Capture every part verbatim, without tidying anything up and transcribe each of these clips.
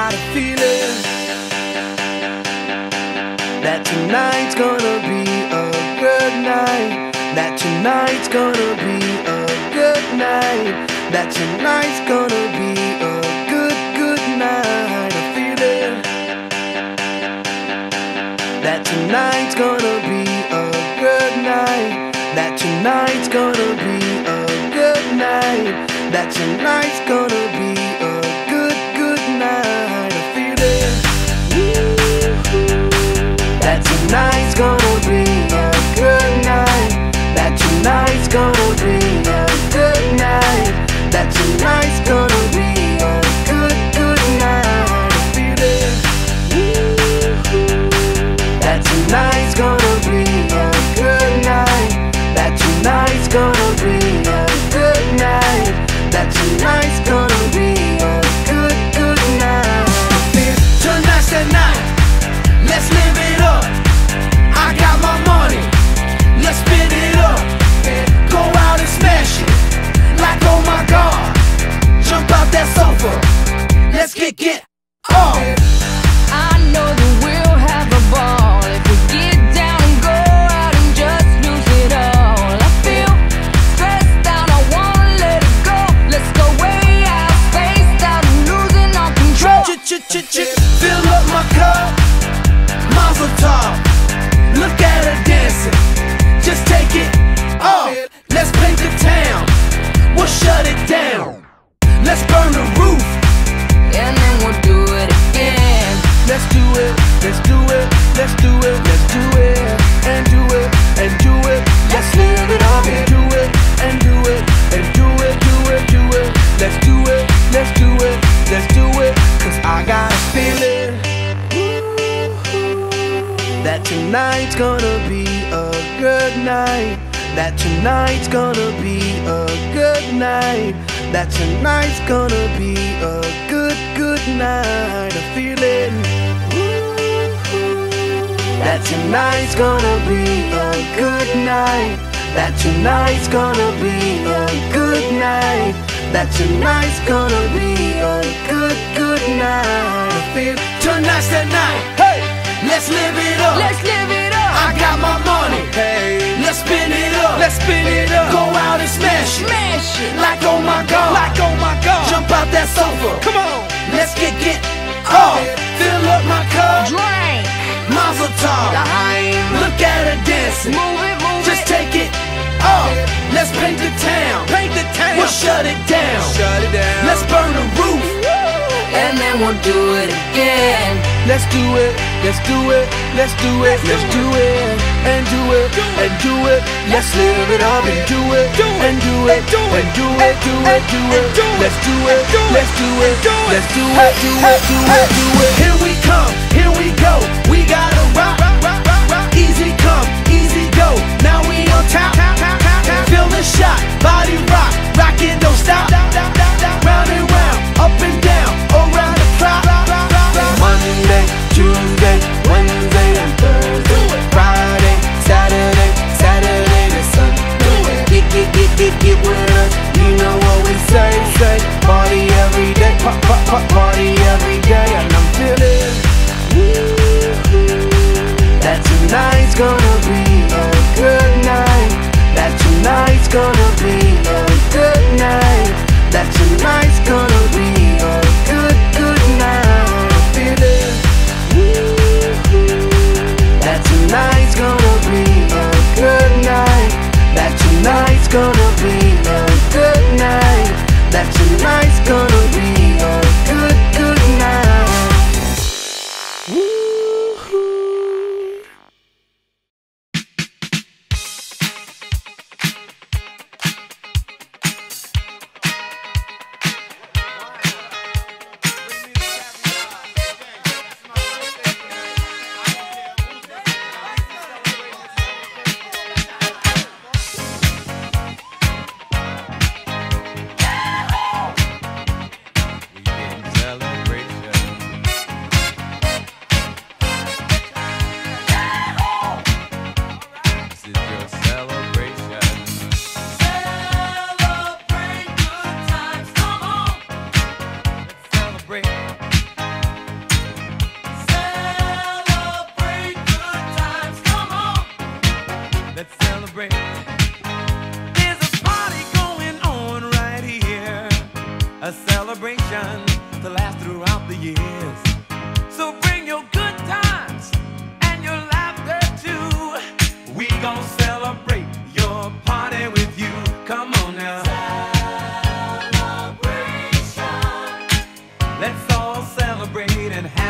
got a feeling that tonight's gonna be a good night. That tonight's gonna be a good night. That tonight's gonna be a good, good night. A feeling that tonight's gonna be a good night. That tonight's gonna be a good night. That tonight's gonna be a good, good night. A feeling that tonight's gonna be a good night. That tonight's gonna be a good night. That tonight's gonna be a good, good night. A feeling that tonight's gonna be a good night. That tonight's gonna be a good night. That tonight's gonna be a good, good night. Tonight's the night, let's live it up. I got my money, let's spin it up. Go out and smash it, like oh my God. Jump out that sofa, let's get, get off. I know that we'll have a ball if we get down and go out and just lose it all. I feel stressed out, I wanna let it go. Let's go way out, spaced out and losing all control. Ch-ch-ch-ch, fill up my cup, Mazel tov. Look at her dancing, just take it off. Let's paint the town, we'll shut it down. Let's burn the roof, And then we'll do it again. let's do it, let's do it, let's do it, let's do it, and do it, and do it. Let's live it up and do it, and do it, and do it, do it, do it. Let's do it, let's do it, let's do it. Cause I got a feeling that tonight's gonna be a good night. That tonight's gonna be a good night. That tonight's gonna be a good, good night. A feeling that tonight's gonna be a good night. That tonight's gonna be a good night. That tonight's gonna be a good, good night. I feel tonight's the night. Hey, let's live it up. Let's live it up. I got my money. Hey, let's spin it up. Let's spin it up. Go out and smash it. Smash it. Like oh my God. Like oh my God. Jump out that sofa. Come on. Let's get get off. Fill up my cup. Drink. Mazel tov. L'chaim. Look at her dancing. Move it, move Just it. take it off. Let's paint the town. Paint the town. We'll shut it down. Shut it down. Let's burn the roof. And then we'll do it again. Let's do it, let's do it, let's do it, let's do it, and do it, and do it. Let's live it up and do it, and do it, and do it, do it, do it. Let's do it, let's do it, let's do it, do it, do it, do it. Here we come, here we go. We gotta rock, easy come, easy go. Now we on top, feel the shot, body rock, rock it, don't stop. Round and round, up and down, around the clock. Monday, Tuesday, Wednesday, and Thursday, Friday, Saturday, Saturday to Sunday. Get, get, get, get, get with us. You know what we say, say. Party every day, pop, pop, pop, party every day, and I'm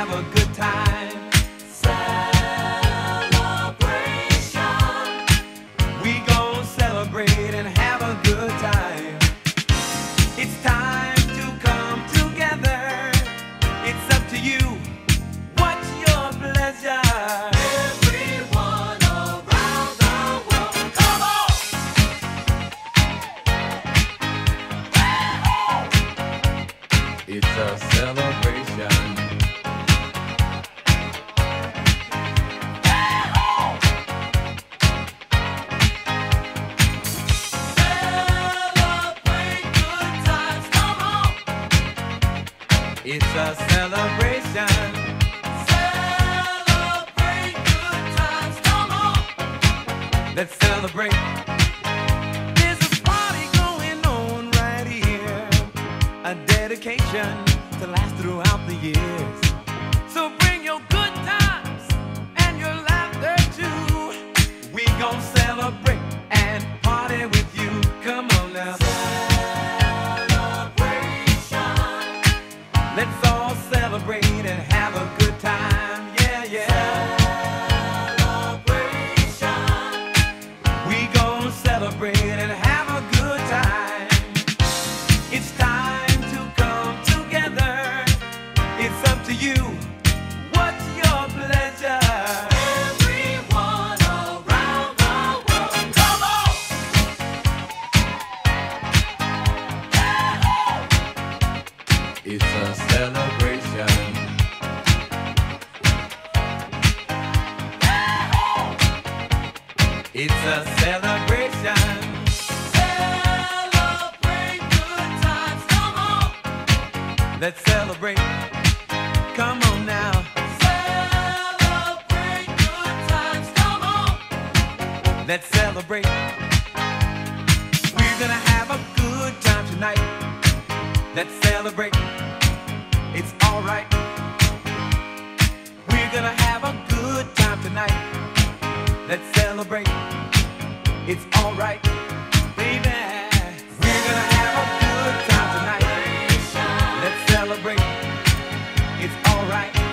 have a good time. Celebration. We gon' celebrate and have a good time. It's time to come together. It's up to you. What's your pleasure? Everyone around the world, come on! It's a celebration. Celebrate good times, come on! It's a celebration. Celebrate good times, come on! Let's celebrate. There's a party going on right here, a dedication to last throughout the years. So bring your good times and your laughter too. We gon' celebrate and party with you. Come on now. Celebration. Let's all celebrate and have a good time. Yeah, yeah. Celebration. We gon' celebrate and have a good time. It's time to come together. It's up to you. What's your pleasure? Everyone around the world, come on! It's a celebration. It's a celebration. Celebrate good times, come on! Let's celebrate. Come on now. Celebrate good times, come on! Let's celebrate. We're gonna have a good time tonight. Let's celebrate. It's alright. We're gonna have a good time tonight. Let's celebrate. It's alright, baby. We're gonna have a good time tonight. Let's celebrate. It's alright.